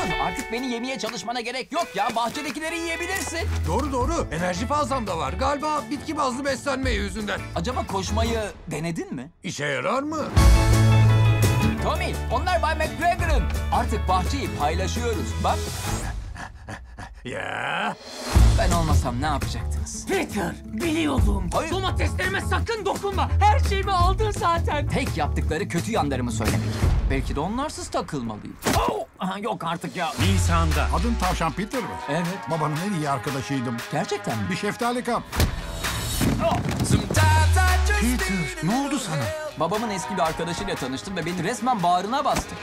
Artık beni yemeye çalışmana gerek yok ya. Bahçedekileri yiyebilirsin. Doğru. Enerji fazlam da var. Galiba bitki bazlı beslenme yüzünden. Acaba koşmayı denedin mi? İşe yarar mı? Tommy, onlar Bay McGregor'ın. Artık bahçeyi paylaşıyoruz. Bak, Ya. ben olmasam ne yapacaktınız? Peter, biliyordum. Hayır. Domateslerime sakın dokunma. Her şeyimi aldın zaten. Tek yaptıkları kötü yanlarımı söylemek. Belki de onlarsız takılmalıyım. Oh! Aha, yok artık ya. Nisan'da. Adın Tavşan Peter mı? Evet, Babanın en iyi arkadaşıydım. gerçekten mi? Bir şeftali kap. Peter, ne oldu sana? Babamın eski bir arkadaşıyla tanıştım ve beni resmen bağrına bastı.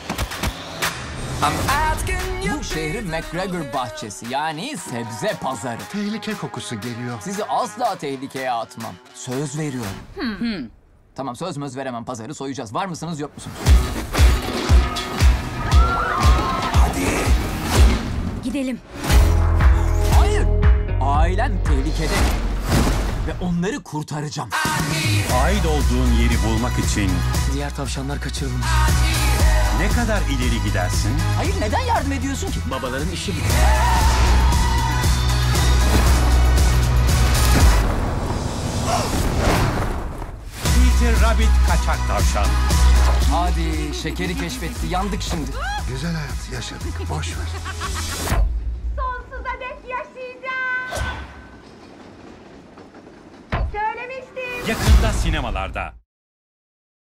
Bu şehrin McGregor bahçesi, yani sebze pazarı. Tehlike kokusu geliyor. Sizi asla tehlikeye atmam. Söz veriyorum. Tamam, söz veremem, pazarı soyacağız. Var mısınız, yok musunuz? Gidelim. Hayır. Ailem tehlikede. Ve onları kurtaracağım. Ait olduğun yeri bulmak için Diğer tavşanlar kaçırılmış. ne kadar ileri gidersin? Hayır, neden yardım ediyorsun ki? Babaların işi bu. Peter Rabbit kaçak tavşan. Hadi, şekeri keşfetti. Yandık şimdi. Güzel hayat yaşadık. Boş ver. Sonsuza dek yaşayacağım. Söylemiştim. Yakında sinemalarda.